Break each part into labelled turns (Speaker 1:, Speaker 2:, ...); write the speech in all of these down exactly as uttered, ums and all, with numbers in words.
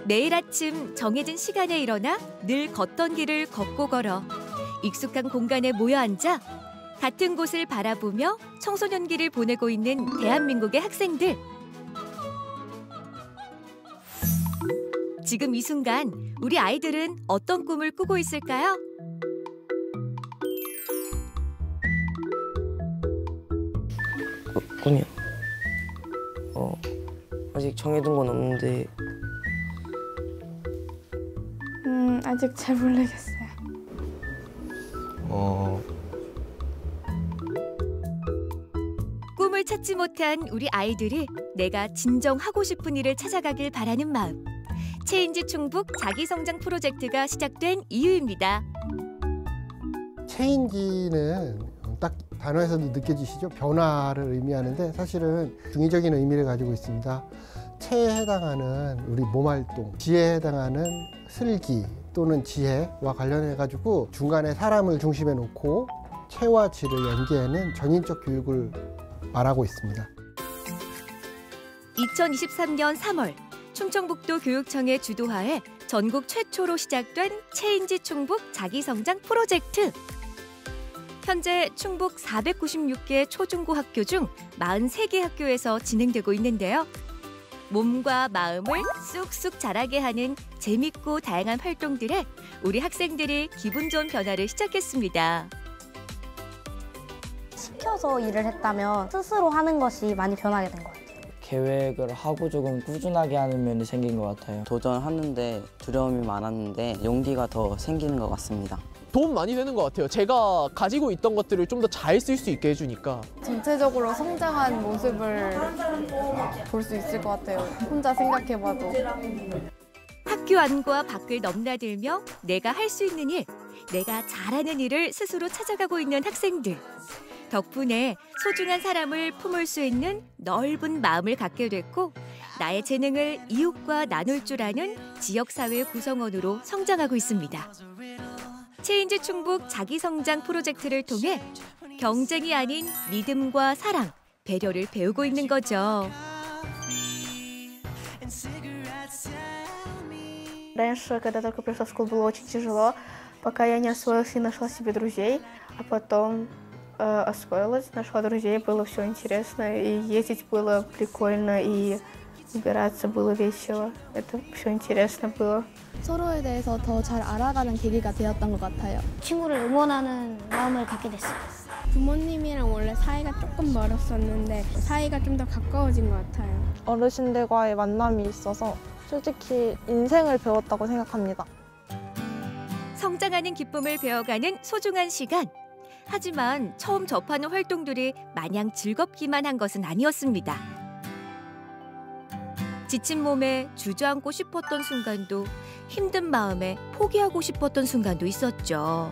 Speaker 1: 매일 아침 정해진 시간에 일어나 늘 걷던 길을 걷고 걸어 익숙한 공간에 모여 앉아 같은 곳을 바라보며 청소년기를 보내고 있는 대한민국의 학생들. 지금 이 순간 우리 아이들은 어떤 꿈을 꾸고 있을까요?
Speaker 2: 꿈이요? 어, 아직 정해둔 건 없는데.
Speaker 3: 음, 아직 잘 모르겠어요.
Speaker 2: 어...
Speaker 1: 꿈을 찾지 못한 우리 아이들이 내가 진정 하고 싶은 일을 찾아가길 바라는 마음. 체인지 충북 자기성장 프로젝트가 시작된 이유입니다.
Speaker 4: 체인지는 딱 단어에서도 느껴지시죠? 변화를 의미하는데 사실은 중의적인 의미를 가지고 있습니다. 체에 해당하는 우리 몸활동, 지혜에 해당하는 슬기 또는 지혜와 관련해가지고 중간에 사람을 중심에 놓고 체와 지를 연계하는 전인적 교육을 말하고 있습니다.
Speaker 1: 이천이십삼 년 삼월 충청북도 교육청의 주도하에 전국 최초로 시작된 체인지 충북 자기성장 프로젝트. 현재 충북 사백구십육 개 초중고 학교 중 사십삼 개 학교에서 진행되고 있는데요. 몸과 마음을 쑥쑥 자라게 하는 재밌고 다양한 활동들에 우리 학생들이 기분 좋은 변화를 시작했습니다.
Speaker 5: 시켜서 일을 했다면 스스로 하는 것이 많이 변하게 된 것 같아요.
Speaker 2: 계획을 하고 조금 꾸준하게 하는 면이 생긴 것 같아요.
Speaker 6: 도전하는데 두려움이 많았는데 용기가 더 생기는 것 같습니다.
Speaker 7: 도움 많이 되는 것 같아요. 제가 가지고 있던 것들을 좀 더 잘 쓸 수 있게 해주니까.
Speaker 3: 전체적으로 성장한 모습을 볼 수 있을 것 같아요. 혼자 생각해봐도.
Speaker 1: 학교 안과 밖을 넘나들며 내가 할 수 있는 일, 내가 잘하는 일을 스스로 찾아가고 있는 학생들. 덕분에 소중한 사람을 품을 수 있는 넓은 마음을 갖게 됐고 나의 재능을 이웃과 나눌 줄 아는 지역사회 구성원으로 성장하고 있습니다. 체인지 충북 자기성장 프로젝트를 통해 경쟁이 아닌 믿음과 사랑, 배려를 배우고 있는 거죠.
Speaker 3: Раньше, когда только пришла в школу, было очень тяжело, пока я не освоилась и нашла себе друзей, а потом э, освоилась, нашла друзей, было все интересно, и ездить было прикольно, и убираться было весело. Это все интересно было.
Speaker 8: 서로에 대해서 더 잘 알아가는 계기가 되었던 것 같아요.
Speaker 5: 친구를 응원하는 마음을 갖게 됐어요.
Speaker 8: 부모님이랑 원래 사이가 조금 멀었었는데 사이가 좀 더 가까워진 것 같아요.
Speaker 9: 어르신들과의 만남이 있어서 솔직히 인생을 배웠다고 생각합니다.
Speaker 1: 성장하는 기쁨을 배워가는 소중한 시간. 하지만 처음 접하는 활동들이 마냥 즐겁기만 한 것은 아니었습니다. 지친 몸에 주저앉고 싶었던 순간도 힘든 마음에 포기하고 싶었던 순간도 있었죠.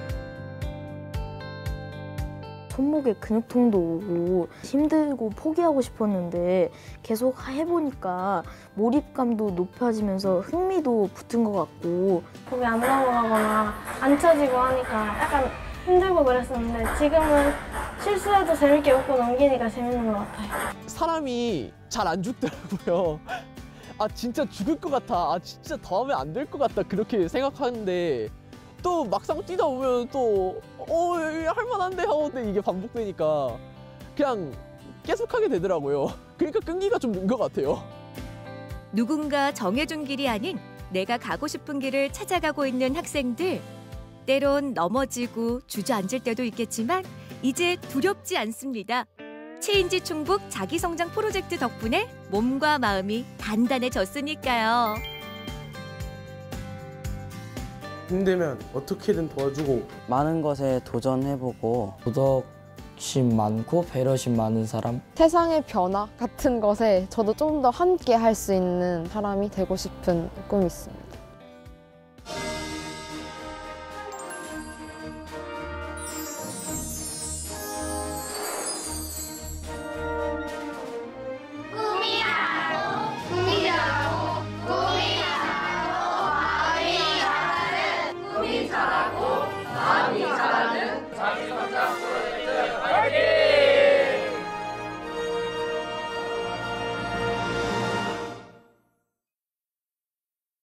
Speaker 10: 손목에 근육통도 오고 힘들고 포기하고 싶었는데 계속 해보니까 몰입감도 높아지면서 흥미도 붙은 것 같고
Speaker 11: 몸이 안 넘어가거나 안 쳐지고 하니까 약간 힘들고 그랬었는데 지금은 실수해도 재밌게 웃고 넘기니까 재밌는 것 같아요.
Speaker 7: 사람이 잘 안 죽더라고요. 아 진짜 죽을 것 같아. 아 진짜 더 하면 안 될 것 같다. 그렇게 생각하는데 또 막상 뛰다 보면 또 어, 할만한데 하고 이게 반복되니까 그냥 계속하게 되더라고요. 그러니까 끈기가 좀 는 것 같아요.
Speaker 1: 누군가 정해준 길이 아닌 내가 가고 싶은 길을 찾아가고 있는 학생들. 때론 넘어지고 주저앉을 때도 있겠지만 이제 두렵지 않습니다. 체인지 충북 자기성장 프로젝트 덕분에 몸과 마음이 단단해졌으니까요.
Speaker 12: 힘들면 어떻게든 도와주고
Speaker 6: 많은 것에 도전해보고
Speaker 2: 도덕심 많고 배려심 많은 사람.
Speaker 9: 세상의 변화 같은 것에 저도 좀 더 함께 할 수 있는 사람이 되고 싶은 꿈이 있습니다.